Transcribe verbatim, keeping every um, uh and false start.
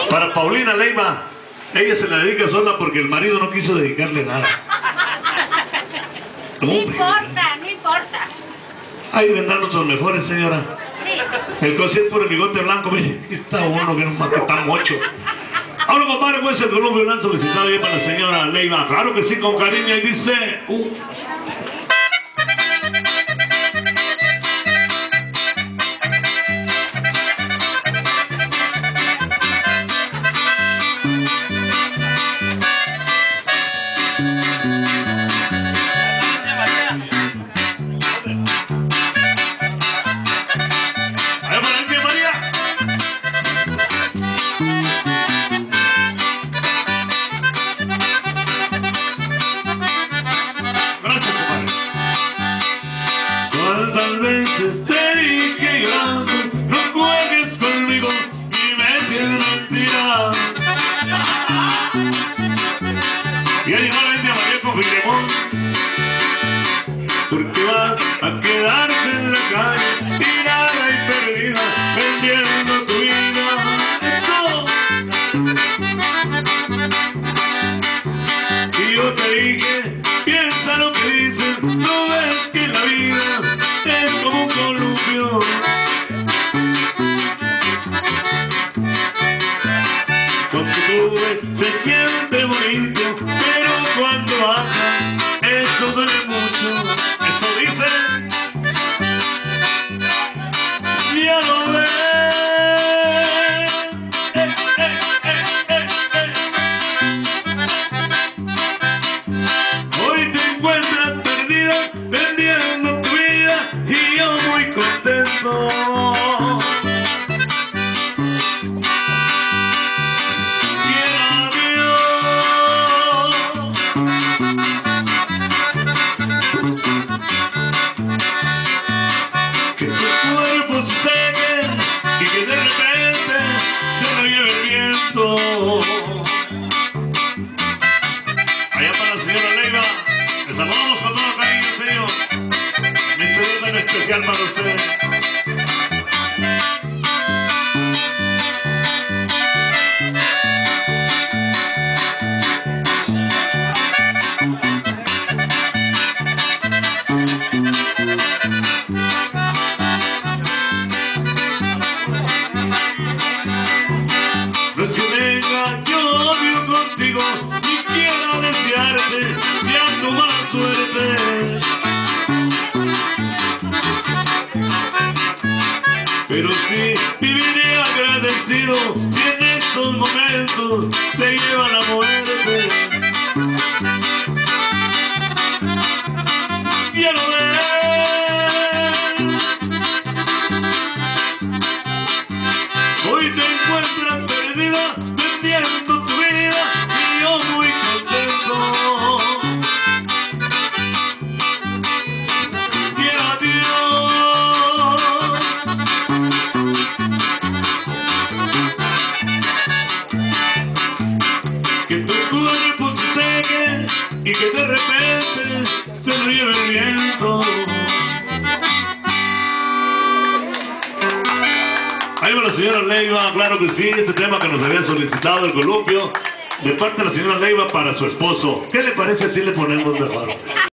Para Paulina Leiva, ella se la dedica sola porque el marido no quiso dedicarle nada. No importa, no importa. Ahí vendrán nuestros mejores, señora. Sí. El concierto por el bigote blanco, mire, aquí está uno, bien más que está mocho. Ahora, compadre, pues el Columpio lo han solicitado ya para la señora Leiva. Claro que sí, con cariño, y dice... Uh. ¿Cuántas veces te dije llorando, no juegues conmigo y me tienes mentira? Y ahí llegó la India María con Filemón, porque vas a quedarte en la calle tirada y perdida, vendiendo tu vida. No. Y yo te dije, piensa lo que dices, no ves que la vida es como un columpio. Cuando sube se siente bonito, pero cuando baja eso duele mucho. Eso dicen, ya lo ves. Eh, eh, eh, eh, eh. Hoy te encuentras perdida vendiendo tu vida y yo muy contento. Que tu cuerpo se seque y que de repente se lo lleve el viento. Allá para la señora Leiva, le saludamos con todo cariño, señor. Mi saludo tan especial para ustedes. No es que venga yo odio contigo ni quiera desearte ya tu mala suerte, pero sí viviré agradecido si en estos momentos te lleva la muerte. Ya lo ves. Hoy te encuentras perdida vendiendo tu vida y yo muy contento. Y adiós. Que tu cuerpo se seque y que de repente se lo lleve el viento. Ahí va la señora Leiva, claro que sí, este tema que nos había solicitado el Columpio, de parte de la señora Leiva para su esposo. ¿Qué le parece si le ponemos mejor?